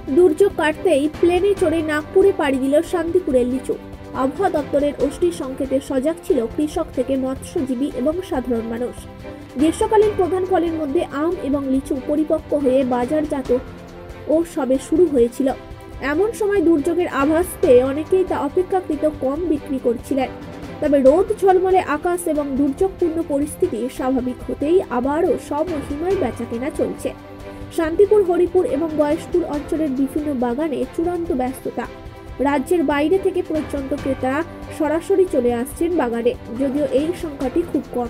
দুর্যোগ কাটতেই প্লেনে চড়ে নাগপুরে পাড়ি দিল শান্তিপুরের লিচু। আবহাওয়া দপ্তরের অষ্টি সংকেতে সজাগ ছিল কৃষক থেকে মৎস্যজীবী এবং সাধারণ মানুষ। গ্রীষ্মকালীন প্রধান ফলের মধ্যে আম এবং লিচু পরিপক্ক হয়ে বাজারজাত ও সবে শুরু হয়েছিল। এমন সময় দুর্যোগের আভাস পেয়ে অনেকেই তা অপেক্ষাকৃত কম বিক্রি করছিলেন। তবে রোদ ঝলমলে আকাশ এবং দুর্যোগপূর্ণ পরিস্থিতি স্বাভাবিক হতেই আবারও সমহিমায় বেচাকেনা চলছে। শান্তিপুর, হরিপুর এবং গয়েশপুর অঞ্চলের বিভিন্ন বাগানে চূড়ান্ত ব্যস্ততা। রাজ্যের বাইরে থেকে প্রচণ্ড ক্রেতারা সরাসরি চলে আসছেন বাগানে, যদিও এই সংখ্যাটি খুব কম।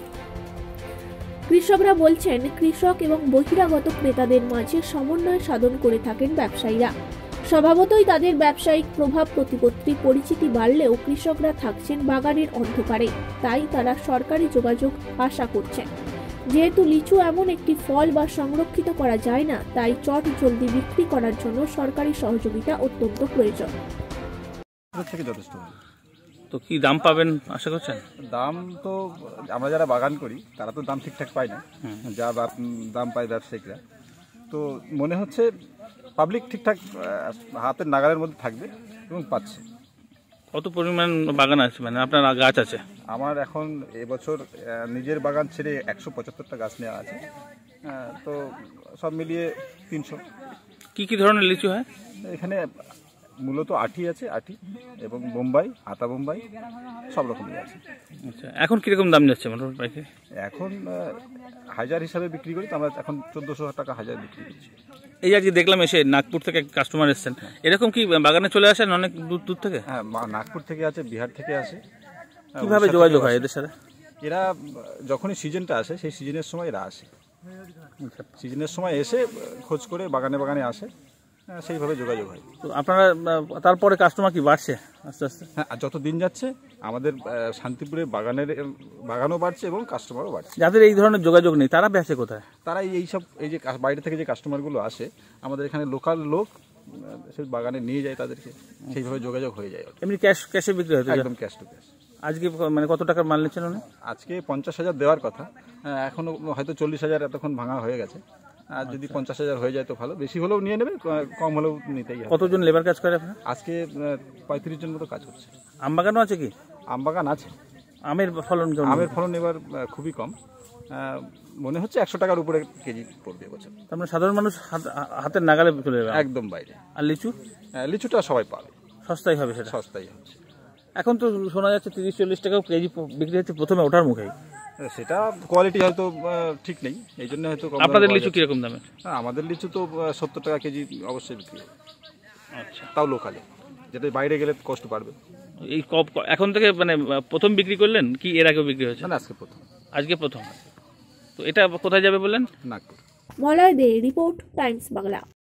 কৃষকরা বলছেন, কৃষক এবং বহিরাগত ক্রেতাদের মাঝে সমন্বয় সাধন করে থাকেন ব্যবসায়ীরা। স্বভাবতই তাদের ব্যবসায়িক প্রভাব প্রতিপত্তি পরিচিতি বাড়লেও কৃষকরা থাকছেন বাগানের অন্ধকারে, তাই তারা সরকারি যোগাযোগ আশা করছেন। যেহেতু লিচু এমন একটি ফল বা সংরক্ষিত করা যায় না, তাই চট জলদি বিক্রি করার জন্য সরকারি সহযোগিতা অত্যন্ত প্রয়োজন। তো কি দাম পাবেন আশা করছেন? দাম তো আমরা যারা বাগান করি তারা তো দাম ঠিকঠাক পাই না, যা দাম পায় ব্যবসায়িকরা। তো মনে হচ্ছে পাবলিক ঠিকঠাক হাতের নাগালের মধ্যে থাকবে এবং পাচ্ছে। কত পরিমাণ বাগান আছে, মানে আপনার গাছ আছে? আমার এখন এবছর নিজের বাগান ছেড়ে 175টা গাছ নেওয়া আছে। তো সব মিলিয়ে 300। কি ধরনের লিচু হয় এখানে? মূলত আটি আছে, আটি এবং বোম্বাই, আতা বোম্বাই সব রকমই আছে। আচ্ছা, এখন কিরকম দাম যাচ্ছে মোটামুটি? এখন হাজার হিসাবে বিক্রি করি, তো আমরা এখন 1400 টাকা হাজার বিক্রি করছি। এই আজকে দেখলাম এসে নাগপুর থেকে কাস্টমার এসেছেন, এরকম কি বাগানে চলে আসেন অনেক দূর থেকে? হ্যাঁ, নাগপুর থেকে আছে, বিহার থেকে আসে। কিভাবে যোগাযোগ হয় এদের সাথে? এরা যখনই সিজনটা আসে সেই সিজনের সময় এরা আসে। সিজনের সময় এসে খোঁজ করে বাগানে বাগানে আসে, সেইভাবে যোগাযোগ হয়। তো আপনারা তারপরে কাস্টমার কি বাড়ছে আস্তে আস্তে? হ্যাঁ, যত দিন যাচ্ছে আমাদের শান্তিপুরে বাগানও বাড়ছে এবং কাস্টমারও বাড়ছে। যাদের এই ধরনের যোগাযোগ নেই তারা বেচে কোথায়? তারা এই যে বাইরে থেকে যে কাস্টমারগুলো আসে, আমাদের এখানে লোকাল লোক সেই বাগানে নিয়ে যায়, তাদেরকে সেইভাবে যোগাযোগ হয়ে যায়। এমনি ক্যাশে বিক্রি হয়? একদম ক্যাশ টু ক্যাশ। আজকে মানে কত টাকার মাল নিচ্ছেন উনি? আজকে 50,000 দেওয়ার কথা, এখনো হয়তো 40,000 এতক্ষণ ভাঙা হয়ে গেছে। আর যদি 50,000 হয়ে যায় তো ভালো, বেশি হলেও নিয়ে নেবে, কম হলেও নিতেই হবে। কতজন লেবার কাজ করে আপনার? আজকে 35 জন মতো কাজ করছে। আম বাগানও আছে কি? আম বাগান আছে। আমের ফলন এবার খুবই কম, মনে হচ্ছে 100 টাকার উপরে কেজি পড়বে এবছর। তার সাধারণ মানুষ হাতের নাগালে চলে যাবে, একদম বাইরে। আর লিচুটা সবাই পাবে, সস্তাই হবে। সেটা সস্তাই হচ্ছে। এখন তো শোনা যাচ্ছে 30-40 টাকাও কেজি বিক্রি হচ্ছে প্রথমে ওঠার মুখেই। সেটা কোয়ালিটি হয়তো ঠিক নেই, এই জন্য হয়তো। আপনাদের লিচু কিরকম দামে? আমাদের লিচু তো 70 টাকা কেজি অবশ্যই বিক্রি হবে। আচ্ছা, তাও লোকালে, যেটা বাইরে গেলে কষ্ট পারবে। এই এখন থেকে মানে প্রথম বিক্রি করলেন কি এর আগেও বিক্রি হয়েছে? না, আজকে প্রথম। তো এটা কোথায় যাবে বললেন? নাগপুর। Malay De, report, Times Bangla.